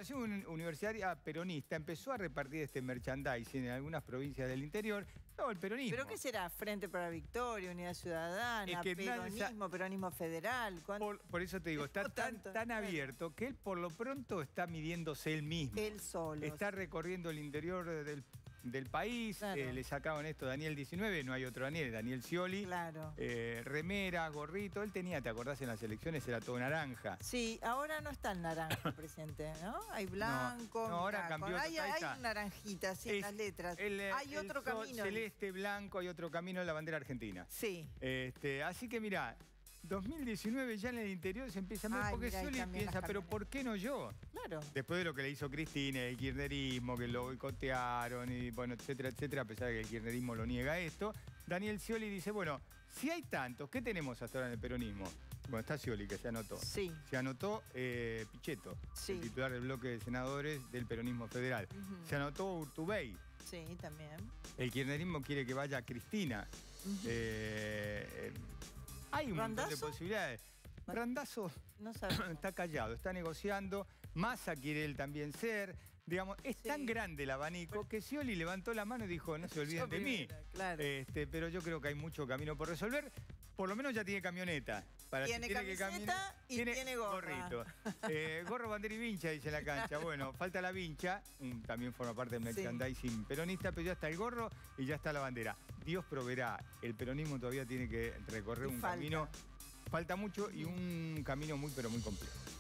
Agrupación Universitaria Peronista empezó a repartir este merchandising en algunas provincias del interior. No, el peronismo. ¿Pero qué será? ¿Frente para la Victoria, Unidad Ciudadana, Es que peronismo, peronismo federal? Por eso te digo, está tan abierto que él por lo pronto está midiéndose él mismo. Él solo. Está recorriendo el interior del país. Claro. Le sacaban esto Daniel 19, no hay otro Daniel, Daniel Scioli. Claro. Remera, gorrito. Él tenía, ¿te acordás? En las elecciones era todo naranja. Sí, ahora no está el naranja presente, ¿no? Hay blanco. No, ahora cambió. Hay naranjitas, sí, en las letras. Hay otro camino. Celeste, blanco, hay otro camino en la bandera argentina. Sí. Así que mirá, 2019 ya en el interior se empieza a ver, porque Scioli piensa, pero ¿por qué no yo? Claro. Después de lo que le hizo Cristina, el kirchnerismo, que lo boicotearon y bueno, etcétera, etcétera, a pesar de que el kirchnerismo lo niega esto, Daniel Scioli dice, bueno, si hay tantos, ¿qué tenemos hasta ahora en el peronismo? Bueno, está Scioli, que se anotó. Sí. Se anotó Pichetto, sí, el titular del bloque de senadores del peronismo federal. Se anotó Urtubey. Sí, también. El kirchnerismo quiere que vaya Cristina. Hay un montón de posibilidades. Randazzo no está callado, está negociando. Massa quiere él también ser. Digamos, es tan grande el abanico que Scioli levantó la mano y dijo, no se olviden de mí. Claro. Pero yo creo que hay mucho camino por resolver. Por lo menos ya tiene camioneta. Tiene camiseta y tiene gorrito. Gorro, bandera y vincha, dice la cancha. Bueno, falta la vincha. También forma parte del merchandising peronista, pero ya está el gorro y ya está la bandera. Dios proveerá. El peronismo todavía tiene que recorrer un camino. Falta mucho y un camino muy, pero muy complejo.